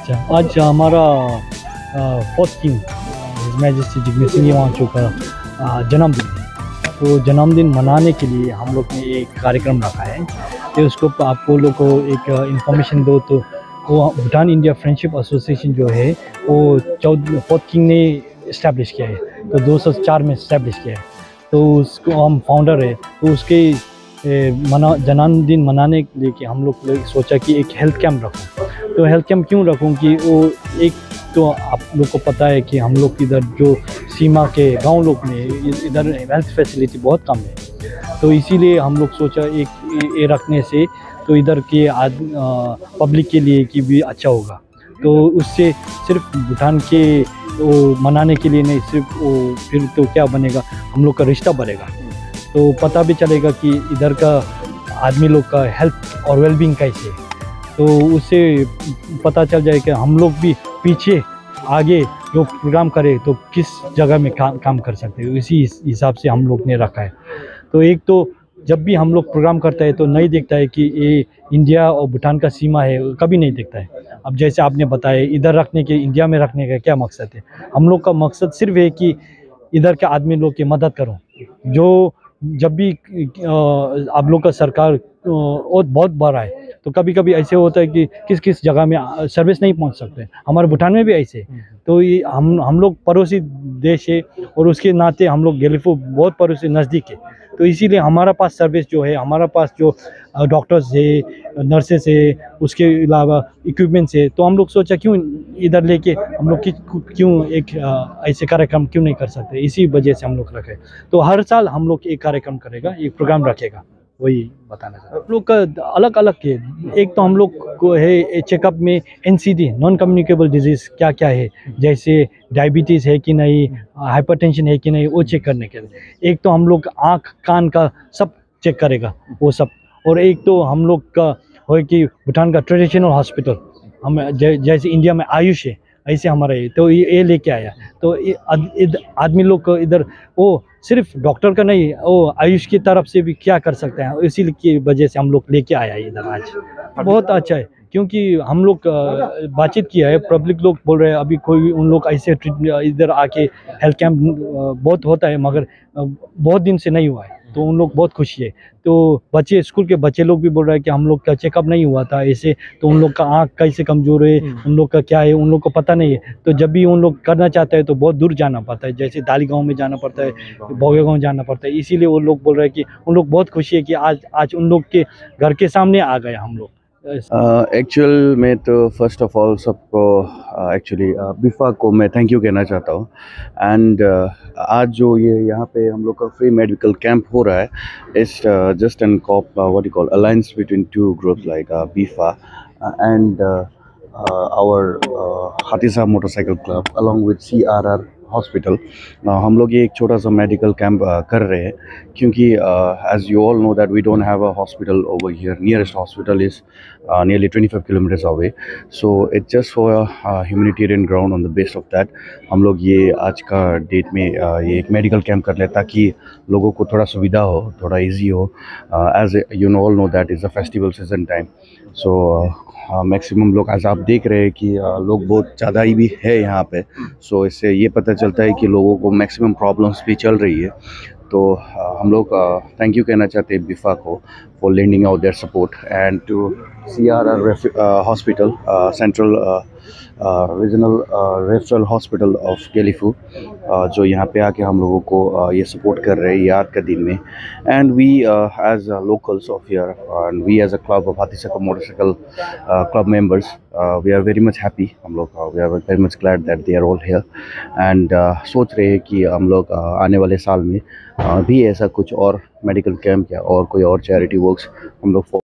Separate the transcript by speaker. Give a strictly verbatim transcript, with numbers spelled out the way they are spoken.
Speaker 1: अच्छा, आज हमारा fourth king his majesty Jigme Singye Wangchuck का अ, जन्मदिन है। तो जन्मदिन मनाने के लिए हम लोग ने एक कार्यक्रम रखा है। तो उसको आपको लोग को एक इन्फॉर्मेशन दो तो वो भूटान इंडिया फ्रेंडशिप एसोसिएशन जो है वो चौदह फोर्थ किंग ने इस्टेब्लिश किया है। तो दो हज़ार चार में इस्टेब्लिश किया है। तो उसको हम फाउंडर है। तो उसके ए, मना जन्मदिन मनाने के लिए कि हम लोग ने सोचा कि एक हेल्थ कैंप रखूं। तो हेल्थ कैंप क्यों रखूं कि वो एक तो आप लोग को पता है कि हम लोग इधर जो सीमा के गांव लोग में इधर हेल्थ फैसिलिटी बहुत कम है। तो इसीलिए हम लोग सोचा एक ये रखने से तो इधर के आद पब्लिक के लिए कि भी अच्छा होगा। तो उससे सिर्फ भूटान के वो मनाने के लिए नहीं, सिर्फ वो फिर तो क्या बनेगा, हम लोग का रिश्ता बढ़ेगा। तो पता भी चलेगा कि इधर का आदमी लोग का हेल्थ और वेलबींग कैसे है। तो उससे पता चल जाए कि हम लोग भी पीछे आगे जो प्रोग्राम करें तो किस जगह में काम काम कर सकते हैं, इसी हिसाब से हम लोग ने रखा है। तो एक तो जब भी हम लोग प्रोग्राम करते हैं तो नहीं देखता है कि ये इंडिया और भूटान का सीमा है, कभी नहीं देखता है। अब जैसे आपने बताया इधर रखने के, इंडिया में रखने का क्या मकसद है, हम लोग का मकसद सिर्फ है कि इधर के आदमी लोग की मदद करो। जो जब भी आप लोग का सरकार और बहुत बड़ा है तो कभी कभी ऐसे होता है कि किस किस जगह में सर्विस नहीं पहुंच सकते। हमारे भूटान में भी ऐसे है। तो ये हम हम लोग पड़ोसी देश है और उसके नाते हम लोग गेलीफू बहुत पड़ोसी नज़दीक है। तो इसीलिए हमारा पास सर्विस जो है, हमारा पास जो डॉक्टर्स है, नर्सेस है, उसके अलावा इक्विपमेंट्स है। तो हम लोग सोचा क्यों इधर लेके हम लोग क्यों एक ऐसे कार्यक्रम क्यों नहीं कर सकते, इसी वजह से हम लोग रखे। तो हर साल हम लोग एक कार्यक्रम करेगा, एक प्रोग्राम रखेगा, वही बताना चाहता हूँ। हम लोग का अलग अलग है। एक तो हम लोग को है चेकअप में N C D non communicable disease क्या क्या है, जैसे डायबिटीज़ है कि नहीं, हाइपरटेंशन है कि नहीं, वो चेक करने के लिए। एक तो हम लोग आँख कान का सब चेक करेगा वो सब। और एक तो हम लोग का हो कि भूटान का ट्रेडिशनल हॉस्पिटल, हम जैसे इंडिया में आयुष है ऐसे हमारा ये, तो ये लेके आया। तो आदमी लोग को इधर वो सिर्फ डॉक्टर का नहीं, वो आयुष की तरफ से भी क्या कर सकते हैं, इसी की वजह से हम लोग लेके आया इधर आज। बहुत अच्छा है क्योंकि हम लोग बातचीत किया है, पब्लिक लोग बोल रहे हैं अभी कोई उन लोग ऐसे इधर आके हेल्थ कैंप बहुत होता है मगर बहुत दिन से नहीं हुआ है। तो उन लोग बहुत खुशी है। तो बच्चे, स्कूल के बच्चे लोग भी बोल रहे हैं कि हम लोग का चेकअप नहीं हुआ था ऐसे, तो उन लोग का आँख कैसे कमज़ोर है, उन लोग का क्या है, उन लोग को पता नहीं है। तो जब भी उन लोग करना चाहते हैं तो बहुत दूर जाना पड़ता है, जैसे दाली गाँव में जाना पड़ता है, भोगे गाँव जाना पड़ता है। इसीलिए वो लोग बोल रहे हैं कि उन लोग बहुत खुशी है कि आज आज उन लोग के घर के सामने आ गए हम लोग।
Speaker 2: एक्चुअल uh, में तो फर्स्ट ऑफ ऑल सबको एक्चुअली uh, बिफा को मैं थैंक यू कहना चाहता हूँ। एंड uh, आज जो ये यहाँ पे हम लोग का फ्री मेडिकल कैंप हो रहा है, it's just an cop what you call alliance between two groups like BIFA and our Hathisahab motorcycle club along with C R R hospital. हम लोग ये एक छोटा सा मेडिकल कैंप uh, कर रहे हैं क्योंकि as you all know that we don't have a hospital over here. Nearest hospital is nearly twenty-five kilometers away, so it's just for a uh, humanitarian ground. On the base of that हम लोग ये आज का date में uh, ये एक medical camp कर ले ताकि लोगों को थोड़ा सुविधा हो, थोड़ा इजी हो। As you know all know that is a festival season time. So maximum लोग आज आप देख रहे हैं कि uh, लोग बहुत ज़्यादा ही भी है यहाँ पे। सो so, इससे ये पता चलता है कि लोगों को मैक्सिमम प्रॉब्लम्स भी चल रही है। तो uh, हम लोग थैंक यू कहना चाहते हैं बिफा को for lending out their support and to C R R hospital, central regional referral hospital of Gelephu, जो यहाँ पे आके हम लोगों को uh, ये सपोर्ट कर रहे हैं याद का दिन में। And we as locals of here and we as a club of Hathisahab motorcycle club members, we are very much happy. हम लोग we are very much glad that they are all here and सोच रहे हैं कि हम लोग uh, आने वाले साल में uh, भी ऐसा कुछ और मेडिकल कैंप या और कोई और चैरिटी वर्क्स हम लोग